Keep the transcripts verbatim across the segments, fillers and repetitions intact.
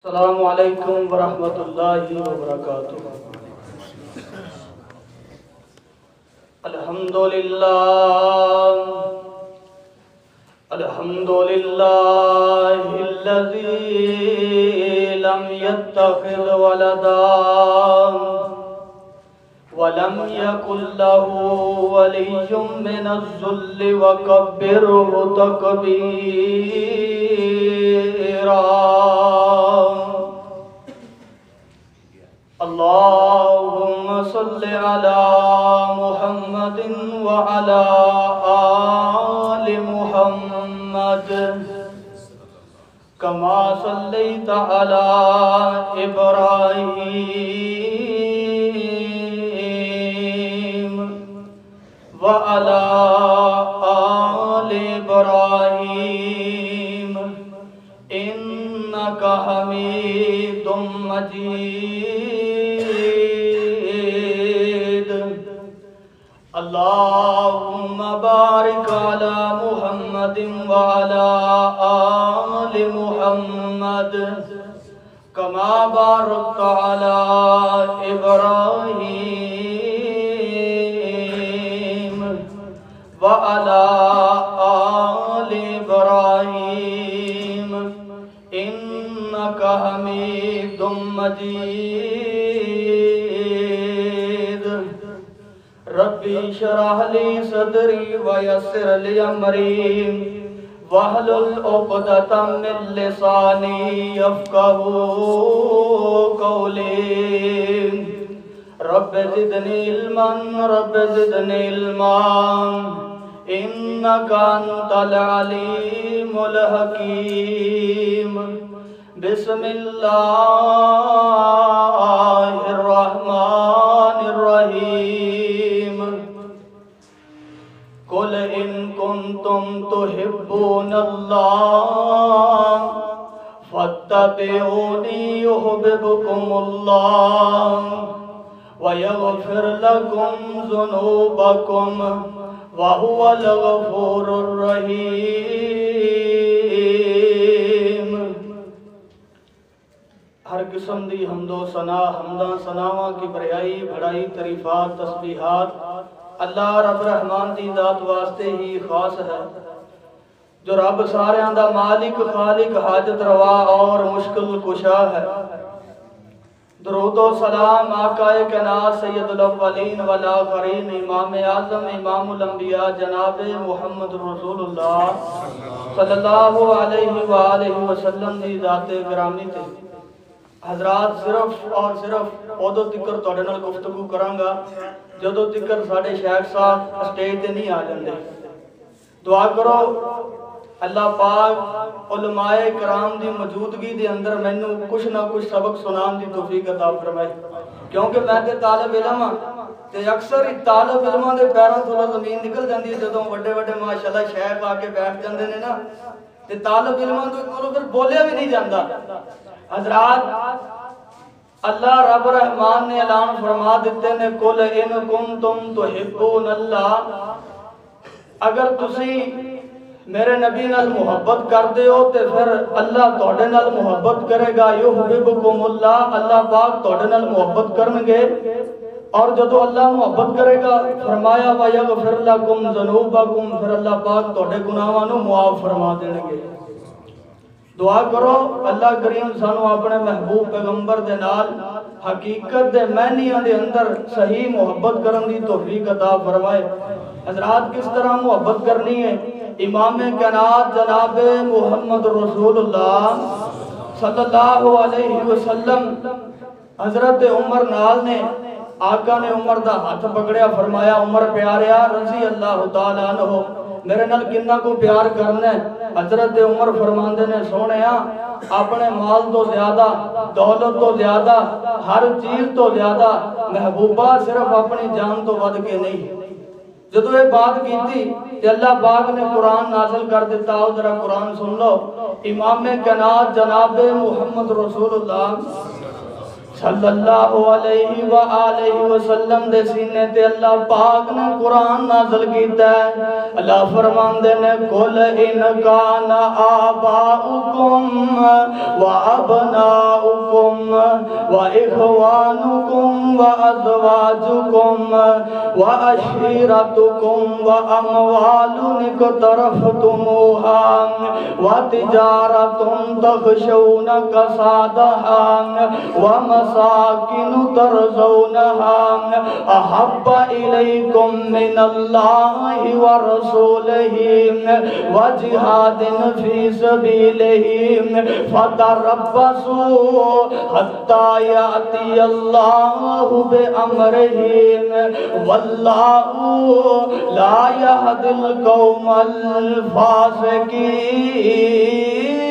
السلام علیکم ورحمۃ اللہ وبرکاتہ۔ الحمدللہ الحمدللہ الذی لم يتخذ ولدا ولم يكن له ولي من الذل وكبره تكبيرا۔ اللهم صل على محمد وعلى آل محمد كما صليت على إبراهيم وعلى آل إبراهيم إنك حميد مجيد۔ اللهم بارك على محمد وعلى آل محمد كما باركت على إبراهيم وعلى آل إبراهيم إنك حميد مجيد۔ ربي اشرح لي صدري ويسر لي أمري واحلل عقدة من لساني يفقهوا قولي۔ رب زدني علما رب زدني علما إنك أنت العليم الحكيم۔ بسم الله الرحمن الرحيم۔ قل إن كنتم تحبون الله فاتبعوني يحببكم الله ويغفر لكم ذنوبكم وهو الغفور الرحيم۔ ہر قسم دی حمد و ثنا حمداں ثناواں کی بڑائی بڑائی تعریفات تسبیحات اللہ رب رحمان دی ذات واسطے ہی خاص ہے، جو رب ساریاں دا مالک خالق حاجت روا اور مشکل کشا ہے۔ درود و سلام آقا کائنات سید الاولین والآخرین امام اعظم امام الانبیاء جناب محمد رسول اللہ صلی اللہ علیہ وآلہ وسلم دی ذات گرامی تے۔ حضرات صرف اور صرف ادو تکر تواڈے نال گفتگو کراں گا جدوں تکر ساڈے شیخ صاحب اسٹیج تے نہیں آ جاندے۔ دعا کرو اللہ پاک علماء کرام دی موجودگی دے اندر مینوں کچھ نہ کچھ سبق سنان دی توفیق عطا فرمائے، کیونکہ میں تے طالب علم ہاں تے اکثر طالب علماں دے پیراں تھلوں زمین نکل جاندی ہے جدوں وڈے وڈے ماشاءاللہ شیخ آ کے بیٹھ جاندے نے نا تے طالب علماں تو کولوں پھر بولیا بھی نہیں جاندا۔ حضرات اللہ رب رحمان نے اعلان فرما دیتے نے قل ان کنتم تحبون اللہ، اگر تسی میرے نبی نال محبت کر دے ہو تے پھر اللہ تواڈے نال محبت کرے گا، یحببکم اللہ، اللہ پاک تواڈے نال محبت کرن گے، اور جدو اللہ محبت کرے گا فرمایا وَيَغْفِرْ لَكُمْ ذُنُوبَكُمْ، پھر اللہ پاک تواڈے گناہاں نوں معاف فرما دین گے۔ دعا کرو اللہ کریم سانو اپنے محبوب پیغمبر دے نال حقیقت دے معنیاں دے اندر صحیح محبت کرن دی توفیق عطا فرمائے۔ حضرات کس طرح محبت کرنی ہے؟ امام کائنات جناب محمد رسول اللہ صلی اللہ علیہ وسلم حضرت عمر نال نے آقا نے عمر دا ہاتھ پکڑیا، فرمایا عمر پیاریا رضی اللہ تعالیٰ عنہ میرے نال کنہ کو پیار کرنا ہے؟ حضرت عمر فرماندے نے سونیا اپنے مال تو زیادہ دولت تو زیادہ ہر چیز تو زیادہ محبوبہ صرف اپنی جان تو ود کے نہیں۔ جدو یہ بات کی تھی کہ اللہ پاک نے قرآن نازل کر دیتا ہو، ذرا قرآن سن لو۔ امام کائنات جناب محمد رسول اللہ صلی اللہ علیہ وآلہ وسلم دے سینے تے اللہ پاک نے قرآن نازل کیتا ہے۔ اللہ فرماندے نے قل ان کان آباؤکم و ابناؤکم وإخوانكم وأزواجكم وعشيرتكم وأموال اقترفتموها وتجارة تخشون كسادها ومساكن ترضونها أحب إليكم من الله ورسوله وجهاد في سبيله فتربصوا حتى يأتي الله بأمره والله لا يهدي القوم الفاسقين.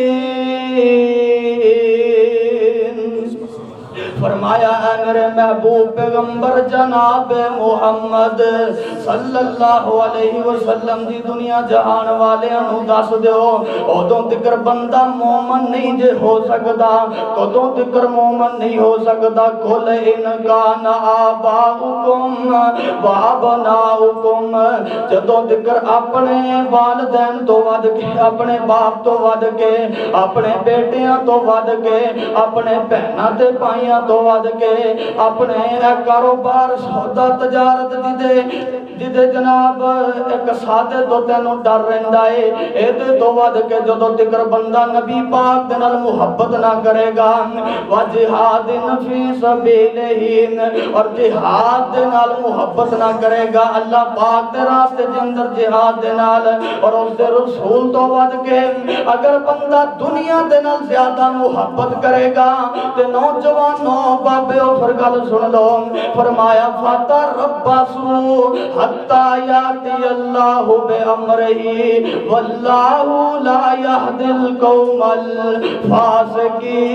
فرمایا اے میرے محبوب پیغمبر جناب محمد صلی اللہ علیہ وسلم دی دنیا جہان والے انہوں دس دیو ادوں تکر بندہ مومن نہیں جے ہو سکتا کدوں تکر مومن نہیں ہو سکتا قل ان کان آباؤکم و ابناؤکم جدوں تکر اپنے والدین تو ود کے اپنے باپ تو ود کے اپنے بیٹیاں تو ود کے اپنے بہناں تے بھائیاں تو ود کے اپنے کاروبار سودا تجارت جدے جدے جناب ایک سادے تو تینوں ڈر رہندا ہے اے دے تو ود کے جدوں تکر بندہ نبی پاک دے نال محبت نہ کرے گا وا جہاد فی سبیلہ اور جہاد دے نال محبت نہ کرے گا اللہ پاک دے راستے دے اندر جہاد دے نال اور اس دے رسول تو ود کے اگر بندہ دنیا دے نال زیادہ محبت کرے گا تے نوجوانوں بابے او پھر گل سن لو فرمایا فتربصوا حتی یاتی اللہ بامرہ واللہ لا یہدی القوم الفاسقین.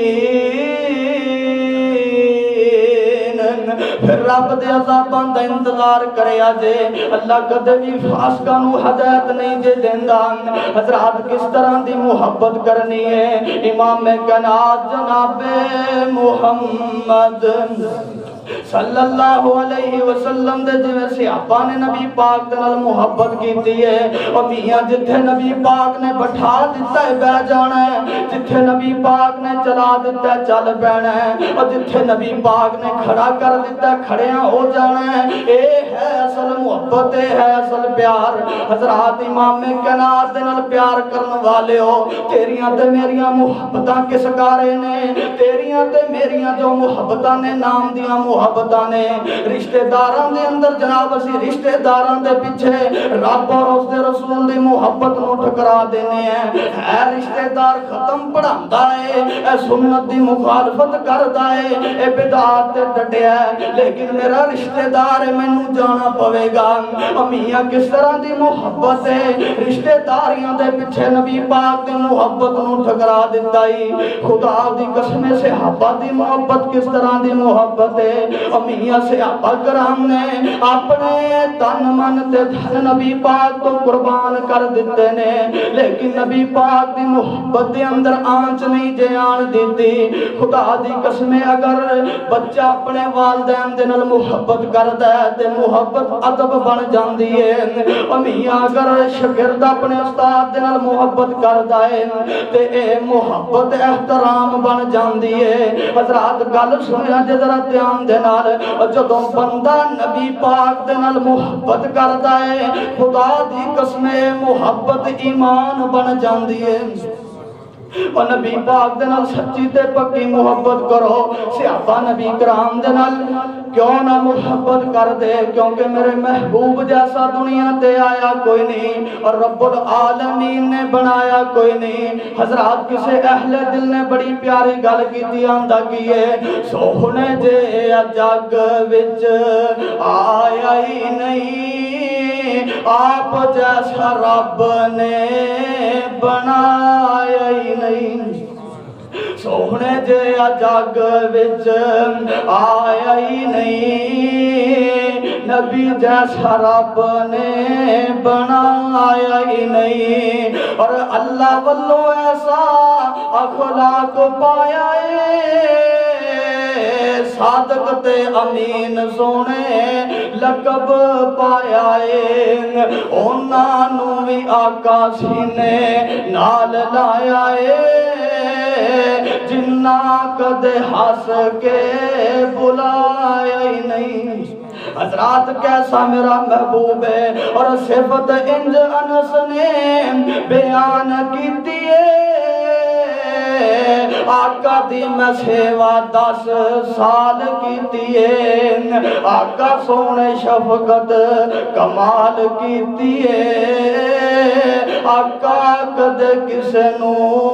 پھر رب دے عذاباں دا انتظار کریا جے اللہ کدے بھی فاسقاں نو ہدایت نہیں جے دیندا. حضرات کس طرح دی محبت کرنی ہے امام کائنات جناب محمد صلی اللہ علیہ وسلم دے جویں صحابہ نے نبی پاک دے نال محبت کیتی ہے اور میاں جتھے نبی پاک نے بٹھا دیتا ہے بیٹھ جانا ہے جتھے نبی پاک نے چلا دیتا ہے چل پینا ہے اور جتھے نبی پاک نے کھڑا کر دیتا ہے کھڑیاں ہو جانا ہے. اے ہے اصل محبت ہے اصل پیار. حضرات امام کائنات دے نال پیار کرن والے ہو تیریاں تے میریاں محبتاں کس کارے نے تیریاں تے میریاں جو محبتاں نے نام دیاں محبتاں نے رشتہ داراں دے اندر جناب اسی رشتہ داراں دے پیچھے رب اور اس دے رسول دی محبت نو ٹکرا دینے ہیں. اے رشتہ دار ختم پڑھاندا ہے اے سنت دی مخالفت کردا ہے اے بدعات تے ڈٹیا ہے لیکن میرا رشتہ دار ہے مینوں جانا پوے گا. میاں کس طرح دی محبت ہے رشتہ داریاں دے پیچھے نبی پاک دی محبت نو ٹکرا دتا ہے. خدا دی قسم صحابہ دی محبت کس طرح دی محبت ہے میاں صحابہ کرام نے اپنے تن من تے دھن نبی پاک تو قربان کر دیتے نے لیکن نبی پاک دی محبت دے اندر آنچ نہیں جے آن دیتی. خدا دی قسم اگر بچہ اپنے والدین دے نال محبت کردا ہے تے محبت ادب بن جاندی ہے. میاں اگر شاگرد اپنے استاد دے نال محبت کردا ہے تے اے محبت احترام بن جاندی ہے. حضرات گل سنیا جے ذرا دھیان دے نال جدوں بندہ نبی پاک دے نال محبت کردا ہے خدا دی قسم محبت ایمان بن جاندی ہے. اور نبی پاک دے نال سچی تے پکی محبت کرو. صحابہ نبی کرام دے نال کیوں نہ محبت کر دے کیونکہ میرے محبوب جیسا دنیا تے آیا کوئی نہیں اور رب العالمین نے بنایا کوئی نہیں. حضرات کسے اہل دل نے بڑی پیاری گل کیتی آندا کیے سوہنے جے جگ وچ آیا ہی نہیں آپ جیسا رب نے بنایا ہی نہیں. سوہنے جے جگ وچ آیا ہی نہیں نبی جیسا رب نے بنایا ہی نہیں. اور اللہ والو ایسا اخلاق پایا ہے صادق تے امین سونے لقب پایا ہے. اونا نو بھی آقا سینے نال لایا ہے جنہ کدے ہنس کے بلایا ہی نہیں۔ حضرات کیسا میرا محبوب ہے، اور صفت انج انس نے بیان کیتی ہے، آقا دی میں سیوا دس سال کیتی ہے، آقا سونے شفقت کمال کیتی ہے، آقا کدے کسے نو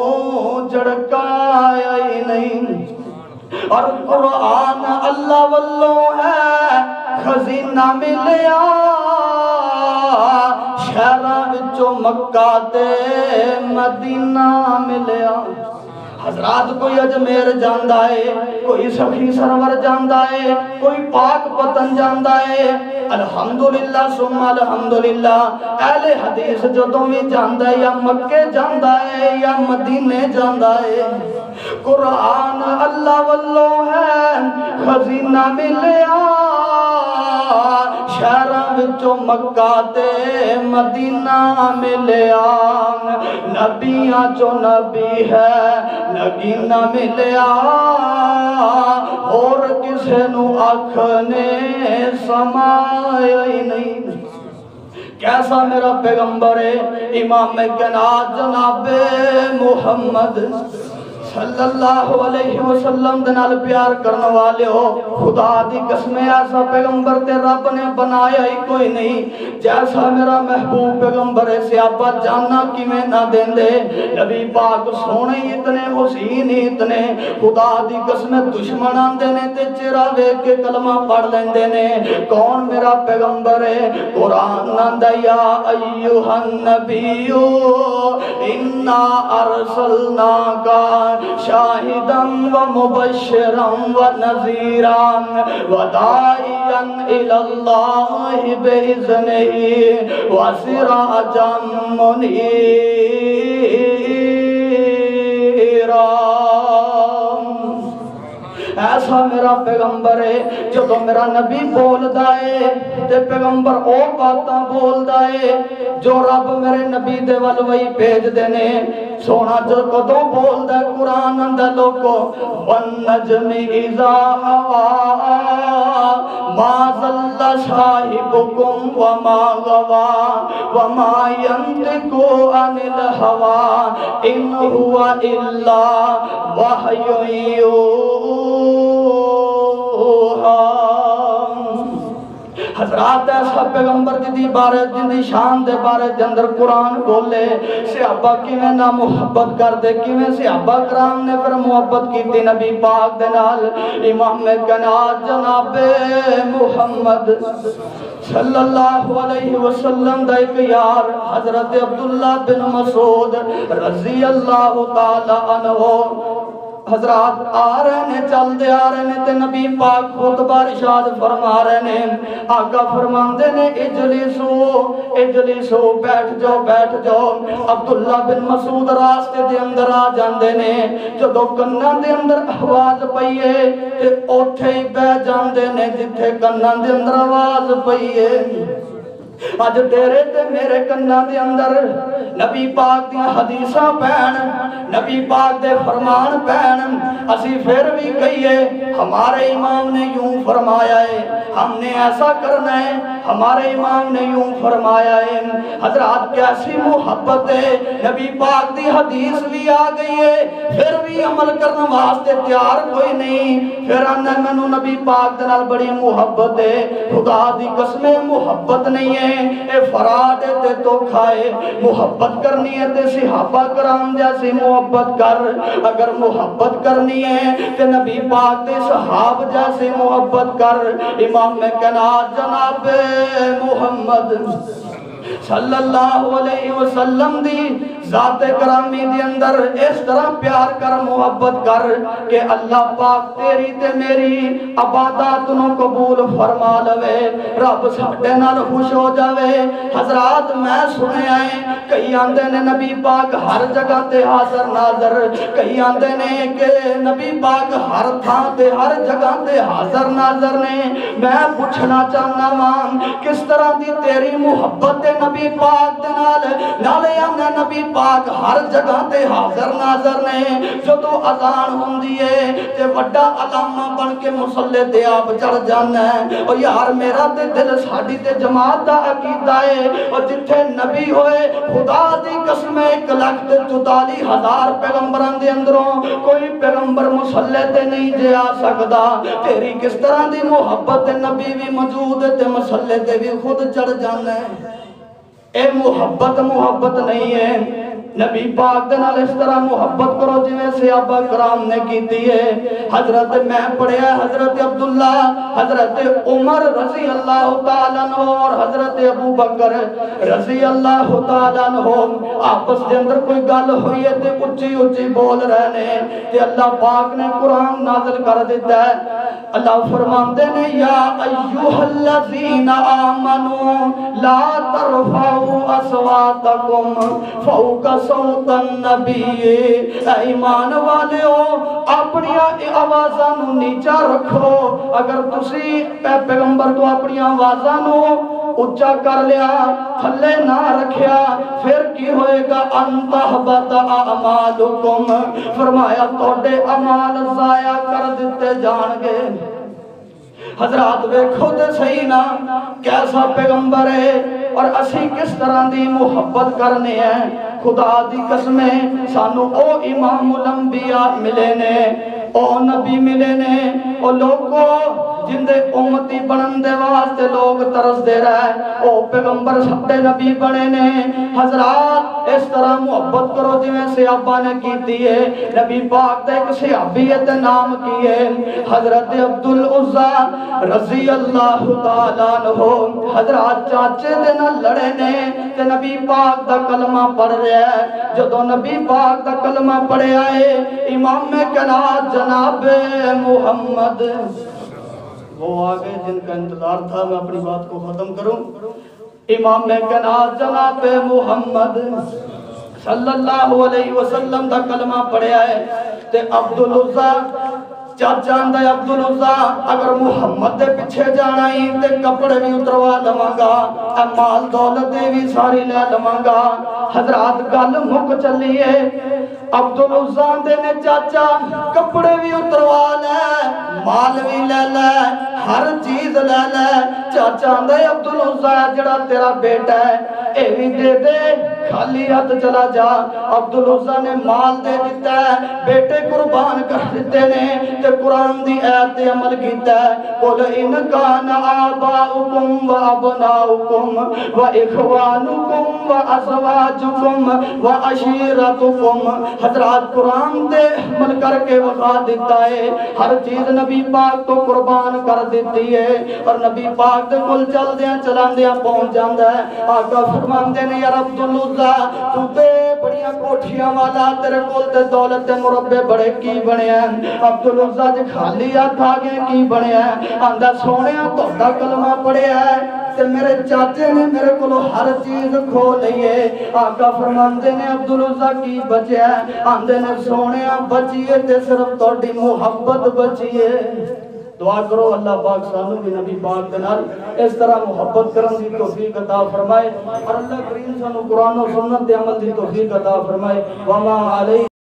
جھڑکایا ہی نہیں۔ اور قرآن اللہ والوں ہے خزینہ ملیا، شہراں وچوں مکہ تے مدینہ ملیا۔ حضرات کوئی اجمیر جاندہ ہے، کوئی سخی سرور جاندہ ہے، کوئی پاک پتن جاندہ ہے، الحمدللہ ثم الحمدللہ۔ اہل حدیث جدوں بھی جاندہ ہے، یا مکے جاندہ ہے یا مدینے جاندہ ہے، قرآن اللہ والوں ہے خزینہ ملیا، شہراں وچوں مکہ تے مدینہ ملیا، نبیاں چو نبی ہے نگینہ ملیا، اور کسے نو آنکھ نے سمایا ہی نہیں۔ کیسا میرا پیغمبر ہے، امام کائنات جناب محمد صلی اللہ علیہ وسلم دنال پیار کرنے والے ہو، خدا دی قسم ایسا پیغمبر تے رب نے بنایا ہی کوئی نہیں جیسا میرا محبوب پیغمبر ہے۔ صحابہ جانا کی میں نہ دیں دے، نبی پاک سونے اتنے حسین اتنے، خدا دی قسم دشمن آندے نے تے چرا ویک کے کلمہ پڑھ لیندے نے۔ کون میرا پیغمبر ہے؟ قرآن ناندہ یا ایوہ النبیو انا ارسلنا کا شاہداً و مبشراً و نذیراً و داعیاً الاللہ بإذنہ و سراجاً منیراً۔ ایسا میرا پیغمبر ہے جو تو میرا نبی بول دائے تے پیغمبر او باتاں بول دائے جو رب میرے نبی دے والوئی بھیج دینے۔ سونا جو کدوں بول دائے قرآن اندہ لوگو وَالنَّجْمِ اِذَا هَوَا مَا ظَلَّ صَاحِبُكُمْ وَمَا غَوَا وَمَا يَنْطِقُ عَنِ الْهَوَا إِنْ هُوَ إِلَّا وَحْيٌ يُوحَىٰ۔ حضرات ایسا پیغمبر جدی بارے جدی شان دے بارے جندر قرآن بولے، صحابہ کی میں نہ محبت کر دے، کی میں صحابہ کرام نے پھر محبت کی تھی نبی پاک دنال۔ امام کائنات جناب محمد صلی اللہ علیہ وسلم دا ایک یار حضرت عبداللہ بن مسعود رضی اللہ تعالی عنہ حضرات آ رہے نے چل دے آ رہے نے تے نبی پاک خطبہ ارشاد فرما رہے نے، آقا فرماندے نے اجلسو اجلسو بیٹھ جاؤ بیٹھ جاؤ۔ عبداللہ بن مسعود راستے دے اندر آ جاندے نے، جدو کناں دے اندر آواز پئیے تے اوتھے ہی بہ جاندے نے جتھے کناں دے اندر آواز پئیے۔ آج تیرے تے میرے کناں دے اندر نبی پاک دی حدیثاں پہن، نبی پاک دے فرمان پہن، اسی پھر بھی کہیے ہمارے امام نے یوں فرمایا ہے، ہم نے ایسا کرنا ہے، ہمارے امام نے یوں فرمایا ہے۔ حضرات کیسی محبت ہے، نبی پاک دی حدیث بھی آ گئی ہے، پھر بھی عمل کرنا واسطے تیار کوئی نہیں، پھر آنا منو نبی پاک دے نال بڑی محبت ہے۔ خدا دی قسم محبت نہیں ہے، اے فراد تے تو کھائے، محبت کرنی ہے تے صحابہ کرام جیسی محبت کر، اگر محبت کرنی ہے تے نبی پاک تے صحاب جیسی محبت کر۔ امام کائنات جناب محمد صلی اللہ علیہ وسلم دی ذات کرامی دی اندر اس طرح پیار کر محبت کر کہ اللہ پاک تیری تے میری عبادات نو قبول فرما لوے، رب ساڈے نال خوش ہو جاوے۔ حضرات میں سنے آئے کئی آندے نے نبی پاک ہر جگہ تے حاضر ناظر، کئی آندے نے کہ نبی پاک ہر تھاں تے ہر جگہ تے حاضر ناظر نے۔ میں پوچھنا چاہنا ماں کس طرح دی تیری محبت نبی پاک دے نال، نالے آندے نبی پاک ہر جگہ تے حاضر ناظر نے جدو اذان ہوندی ہے تے وڈا علامہ بن کے مصلی تے آپ چڑھ جانا ہے اور یار میرا تے دل ساڈی تے جماعت دا عقیدہ ہے اور جتھے نبی ہوئے خدا دی قسم ایک لاکھ تے چوتالی ہزار پیغمبران دے اندروں کوئی پیغمبر مصلی تے نہیں جے آ سکدا تیری کس طرح دی محبت نبی بھی موجود تے مصلی تے بھی خود چڑھ جانا ہے اے محبت محبت نہیں ہے نبی پاک دے نال اس طرح محبت کرو جویں صحابہ کرام نے کیتی ہے حضرت میں پڑھیا حضرت عبداللہ حضرت عمر رضی اللہ تعالیٰ عنہ اور حضرت ابو بکر رضی اللہ تعالیٰ عنہ آپس دے اندر کوئی گل ہوئی ہے تے اچھی اچھی بول رہے ہیں تے اللہ پاک نے قرآن نازل کر دیتا ہے اللہ فرماندے نے یا ایوہ الذین آمنوا لا ترفعوا اصواتکم فوق صوت النبی ایمان والیو اپنی آوازاں نو نیچا رکھو اگر تسی پیغمبر تو اپنی آوازاں نو اچھا کر لیا تھلے نہ رکھیا پھر کی ہوئے گا انتحبت اعمالکم فرمایا توڑے عمال ضائع کر دیتے جان گے حضرات ویکھو تے صحیح نا کیسا پیغمبر ہے اور اسی کس طرح دی محبت کرنے ہیں خدا دی قسمیں سانو او امام الانبیاء ملے نے او نبی ملے نے او لوگوں جن دے امتی بنن دے واسطے لوگ ترس دے رہے او پیغمبر سبتے نبی بنے نے حضرات اس طرح محبت کرو جویں صحابہ نے کیتی ہے نبی پاک دے ایک صحابیت نام کی ہے حضرت عبدالعزیٰ رضی اللہ تعالیٰ عنہ حضرات چاچے دے نہ لڑے نے تے نبی پاک دا کلمہ پڑھ رہا ہے جدو نبی پاک دا کلمہ پڑھے آئے امام کائنات جناب محمد وہ آگے جن کا انتظار تھا میں اپنی بات کو ختم کروں امام کائنات جناب محمد صلی اللہ علیہ وسلم دا کلمہ پڑھیا ہے تے عبدالعزیٰ چاچا اندہ عبدالعزیٰ اگر محمد دے پچھے جانا ہی تے کپڑے بھی اتروا لمانگا اے مال دولت بھی ساری لے لمانگا حضرات گل مک چلیے عبدالعزیٰ دے نے چاچا کپڑے بھی اتروا لے مال بھی لے لے ہر چیز لے لے چاچا اندہ عبدالعزیٰ جڑا تیرا بیٹا ہے اے بھی دے دے خالی ہاتھ چلا جا عبدالعزیٰ نے مال دے دیتا ہے بیٹے قربان کر دیتے نے تے قرآن دی آیت عمل کیتا ہے قُلْ إِنْ كَانَ آبَاؤُكُمْ وَأَبْنَاؤُكُمْ وَإِخْوَانُكُمْ وَأَزْوَاجُكُمْ وَعَشِيرَتُكُمْ حضرات قرآن دے عمل کر کے وقا دیتا ہے ہر چیز نبی پاک تو قربان کر دیتی ہے اور نبی پاک دے کل چل دیاں چلان دیاں پہنچ جاندہ ہے آقا فرمان دے نے یا عبدالعزیٰ تو تے بڑیاں کوٹھیاں والا تیرے کول تے دولت تے مربع بڑے کی بنے ہیں عبدالعزیٰ جے خالی ہاتھ آگے کی بنے ہیں آندہ سونیاں تو دا کلمہ پڑے ہیں تے میرے چاچے نے میرے کولو ہر چیز کھو لئیے آقا فرماندے نے عبدالعزیٰ کی بچے ہیں آندے نے سونیاں بچیے تے صرف توڑی محبت بچیے دعا کرو اللہ پاک سانو بھی نبی پاک کے نال اس طرح محبت کرن دی توفیق عطا فرمائے اور اللہ کریم سانو قرآن و سنت دے عمل دی توفیق عطا فرمائے وما علیہ